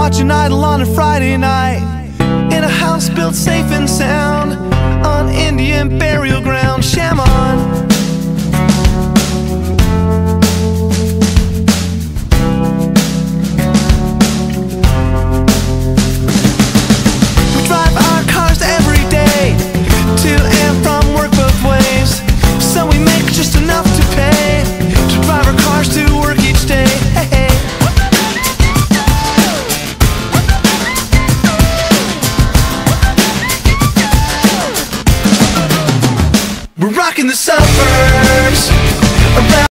watching Idol on a Friday night, in a house built safe and sound, on Indian burial ground. Sham on. We drive our cars every day, to and from work both ways, so we make just enough to pay to drive our cars to work each day. Hey, hey. We're rocking the suburbs around